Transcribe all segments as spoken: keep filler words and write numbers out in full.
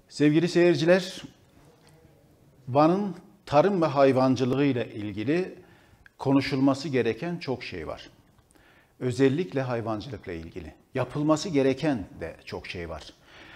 Sevgili seyirciler, Van'ın tarım ve hayvancılığı ile ilgili konuşulması gereken çok şey var. Özellikle hayvancılıkla ilgili. Yapılması gereken de çok şey var.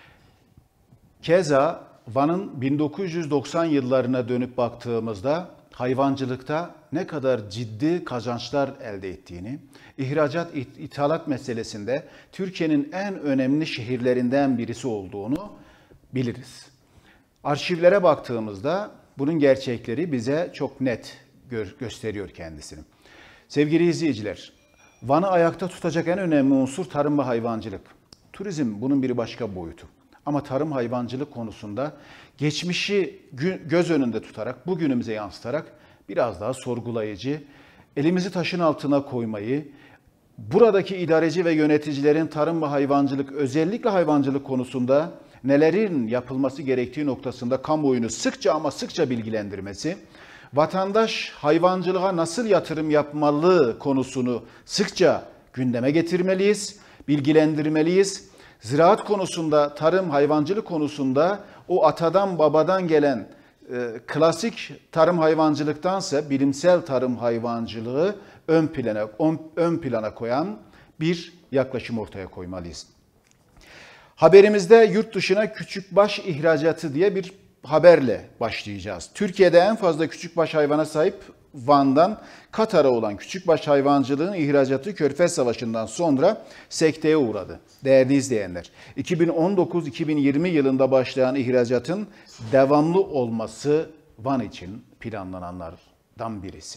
Keza Van'ın bin dokuz yüz doksan yıllarına dönüp baktığımızda hayvancılıkta ne kadar ciddi kazançlar elde ettiğini, ihracat, ithalat meselesinde Türkiye'nin en önemli şehirlerinden birisi olduğunu biliriz. Arşivlere baktığımızda bunun gerçekleri bize çok net gö gösteriyor kendisini. Sevgili izleyiciler, Van'ı ayakta tutacak en önemli unsur tarım ve hayvancılık. Turizm bunun bir başka boyutu. Ama tarım hayvancılık konusunda geçmişi göz önünde tutarak, bugünümüze yansıtarak biraz daha sorgulayıcı, elimizi taşın altına koymayı, buradaki idareci ve yöneticilerin tarım ve hayvancılık, özellikle hayvancılık konusunda nelerin yapılması gerektiği noktasında kamuoyunu sıkça ama sıkça bilgilendirmesi, vatandaş hayvancılığa nasıl yatırım yapmalı konusunu sıkça gündeme getirmeliyiz, bilgilendirmeliyiz. Ziraat konusunda, tarım, hayvancılık konusunda o atadan babadan gelen e, klasik tarım hayvancılıktansa bilimsel tarım hayvancılığı ön plana, ön, ön plana koyan bir yaklaşım ortaya koymalıyız. Haberimizde yurt dışına küçükbaş ihracatı diye bir haberle başlayacağız. Türkiye'de en fazla küçükbaş hayvana sahip Van'dan Katar'a olan küçükbaş hayvancılığın ihracatı Körfez Savaşı'ndan sonra sekteye uğradı. Değerli izleyenler, iki bin on dokuz iki bin yirmi yılında başlayan ihracatın devamlı olması Van için planlananlardan birisi.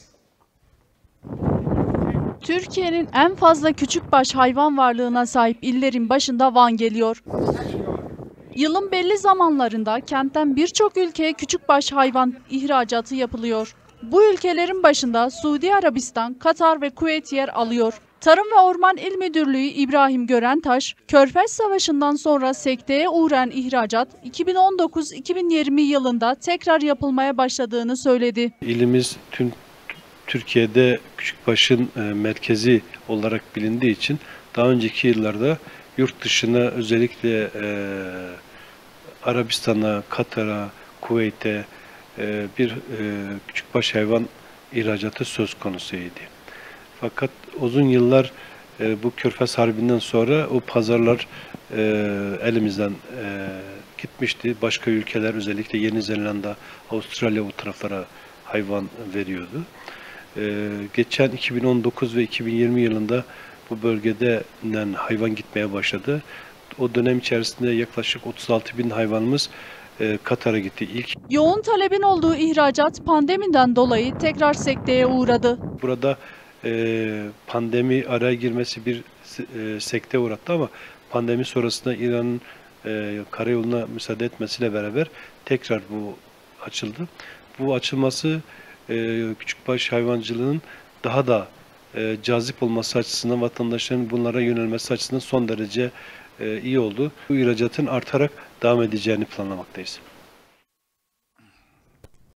Türkiye'nin en fazla küçükbaş hayvan varlığına sahip illerin başında Van geliyor. Yılın belli zamanlarında kentten birçok ülkeye küçükbaş hayvan ihracatı yapılıyor. Bu ülkelerin başında Suudi Arabistan, Katar ve Kuveyt yer alıyor. Tarım ve Orman İl Müdürlüğü İbrahim Görentaş, Körfez Savaşı'ndan sonra sekteye uğrayan ihracat iki bin on dokuz iki bin yirmi yılında tekrar yapılmaya başladığını söyledi. İlimiz tüm Türkiye'de küçükbaşın merkezi olarak bilindiği için daha önceki yıllarda yurt dışına özellikle e, Arabistan'a, Katar'a, Kuveyt'e e, bir e, küçükbaş hayvan ihracatı söz konusuydu. Fakat uzun yıllar e, bu Körfez Harbi'nden sonra o pazarlar e, elimizden e, gitmişti. Başka ülkeler özellikle Yeni Zelanda, Avustralya bu taraflara hayvan veriyordu. Ee, geçen iki bin on dokuz ve iki bin yirmi yılında bu bölgeden hayvan gitmeye başladı. O dönem içerisinde yaklaşık otuz altı bin hayvanımız e, Katar'a gitti ilk. Yoğun talebin olduğu ihracat pandemiden dolayı tekrar sekteye uğradı. Burada e, pandemi araya girmesi bir e, sekteye uğrattı ama pandemi sonrasında İran'ın e, karayoluna müsaade etmesiyle beraber tekrar bu açıldı. Bu açılması küçükbaş hayvancılığının daha da e, cazip olması açısından, vatandaşların bunlara yönelmesi açısından son derece e, iyi oldu. Bu ihracatın artarak devam edeceğini planlamaktayız.